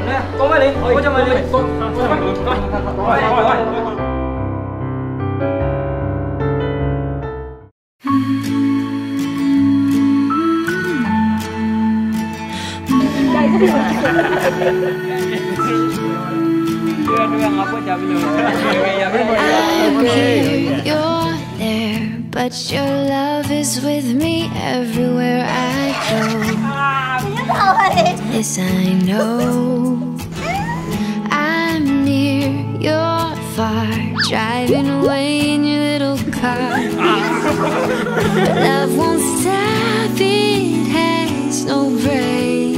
Con mày đi, con cho mày đi. You're there, but your love is with me everywhere I go. Yes, I know. I'm near, you're far, driving away in your little car. But love won't stop, it has no brakes.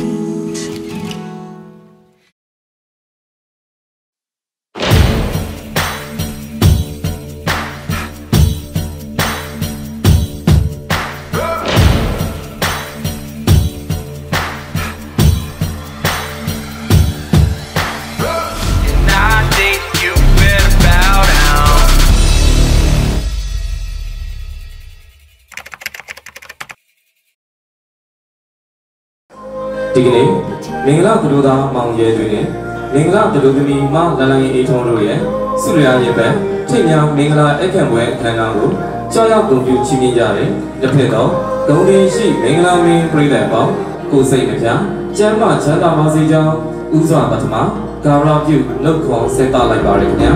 Digging Mingla Duda Mount Yedwin, Mingla Dudumi, Ma Lalang 800, Surya Yepe, Tinya Mingla Ekenwe, Kanangu, Chaya Gumbu Chimijari, the Pedal, Goni Shi, Mingla Main Prelabo, Kusay Naja, Jama Chanda Mazija, Uza Batama, Kara View, Look on Seta Librarian.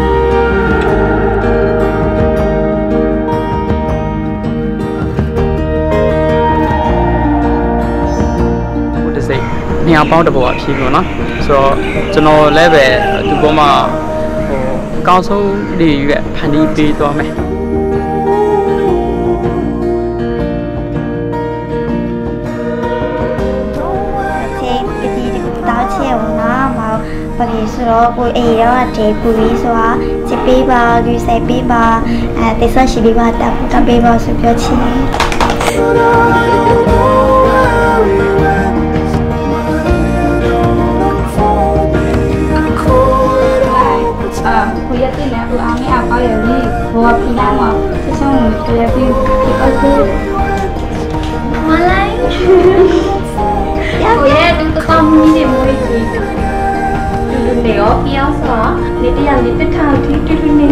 Nhà bao được bộ phim rồi nó, so cho nó lấy về từ bộ mà cao số đi về hành đi đi to mày. Cái gì thì cũng tao chiều nó mà bởi vì số bùi ấy đó là chế bùi số chế bì bà gửi xe bì bà để sao chỉ bì bà tập tập bì bà số biểu chi. Kuya tin là anh ấy bảo là đi vào phi nam mà thế xong rồi phi thì có thứ mà lại kuya đừng có tâm như thế mới gì đừng để ó kéo xóa để đi ăn để thao thì đi nữa.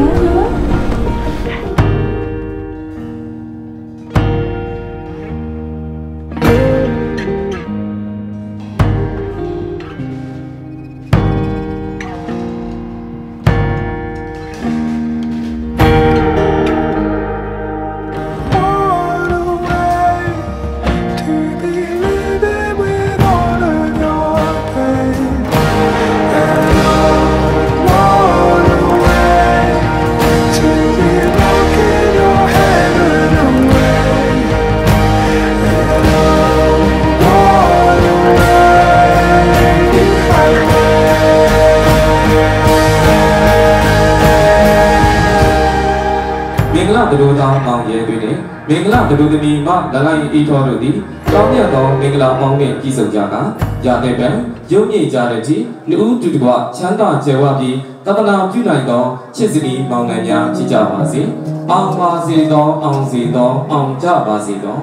Duda Mount Yedwin, Mingla Dudumi, Ma Lalang 800, Tomia, Mingla Mount Kisogaka, Yadebe, Yomi Jareti, New Tudua, Chanda Jewabi, Tatana Punaido, Chisini, Mountania, Chijabasi, Amazido, Anzido, Amjabasido.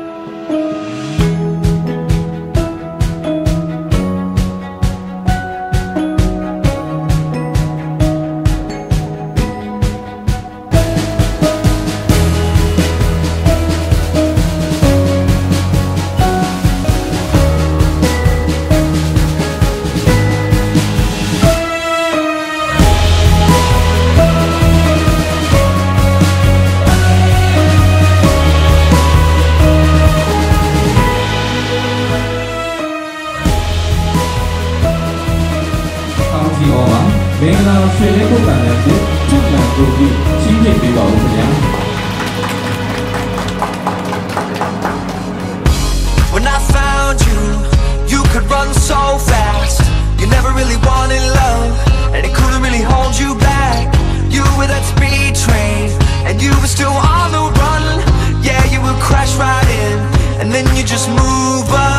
When I found you, you could run so fast. You never really wanted love, and it couldn't really hold you back. You were that speed train, and you were still on the run. Yeah, you would crash right in, and then you just move up.